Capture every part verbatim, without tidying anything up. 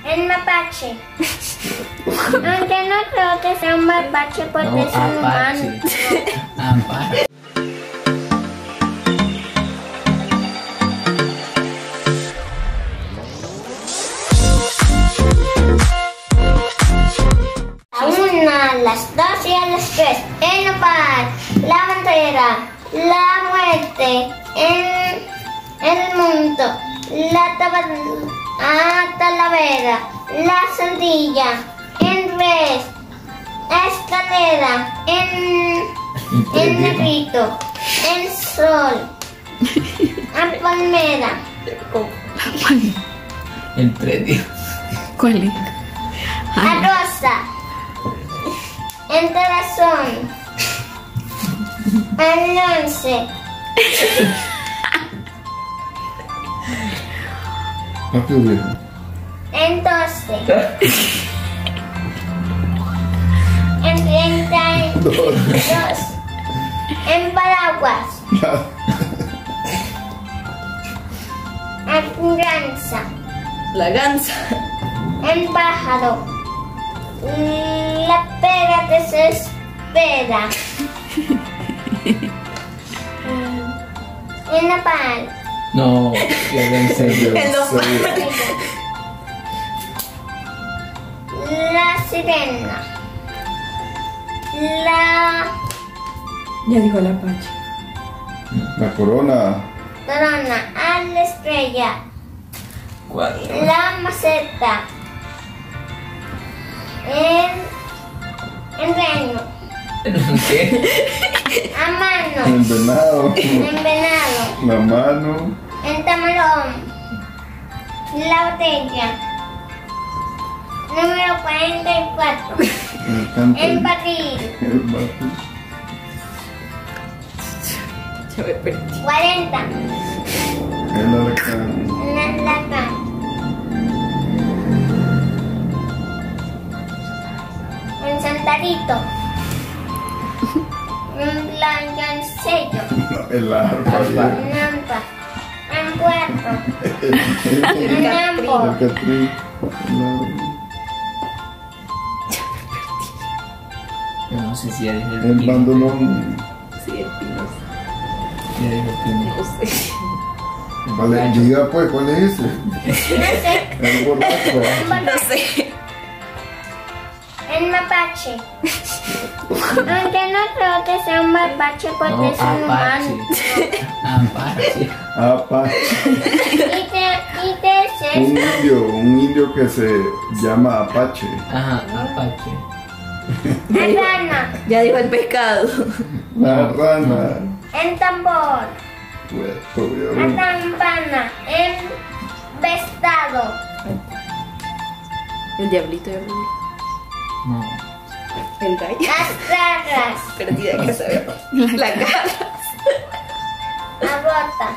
El mapache. Aunque no creo que sea un mapache porque No, es un humano. Apache. A una, a las dos y a las tres. El nopal, la bandera, la muerte, el, el mundo, la taba- ah, talavera, la sandilla, el res, la escalera, el, el negrito, el sol, la palmera, El predio. ¿Cuál es? la rosa, el corazón, el once, Rápido, viejo. el doce, el treinta y dos, el paraguas, el gansa, La gansa. el pájaro, la pera desespera, el nopal, No, ya ven serio. El nopal. la sirena, la Ya dijo el Apache. La corona. corona, a la estrella, Cuatro. la maceta, el, el reino, ¿Qué? a mano, El venado. el venado, La mano. el tamalón, la botella, número cuarenta y cuatro, El canto. el barril, El barril. Ya me perdí. cuarenta, El alacrán. la laca, el santarito, un blancancello, El arpa. Arpa. viejo. nampa, un puerto, El un nampo, catrín. El árbol. Yo no sé si ya dijo el El pino. bandolón. Sí, el pino. Ya dijo el pino. No sé. ¿Cuál es? Diga pues, ¿cuál es ese? no sé, El borracho. No sé. el mapache. Aunque no creo que sea un mapache porque No, es un humano. Apache. Apache. Apache. Y te, y te es Un indio, un indio que se llama Apache. Ajá, Apache. la rana, Ya dijo el pescado. La rana. el tambor, Puesto, la viejo. campana, el vestado, El diablito de Rubio. No. El gallo. las garras, Perdida que sabe. La cara. la bota,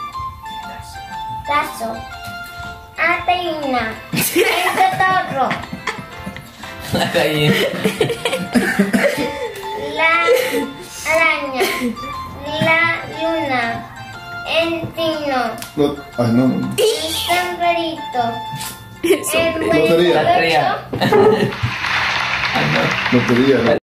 lazo, ateína, el cotorro, La gallina. la araña, la luna, el tino, No, ay, no, no. el sombrerito, el Lotería. buen La tría. Ah, no. Lotería, ¿no?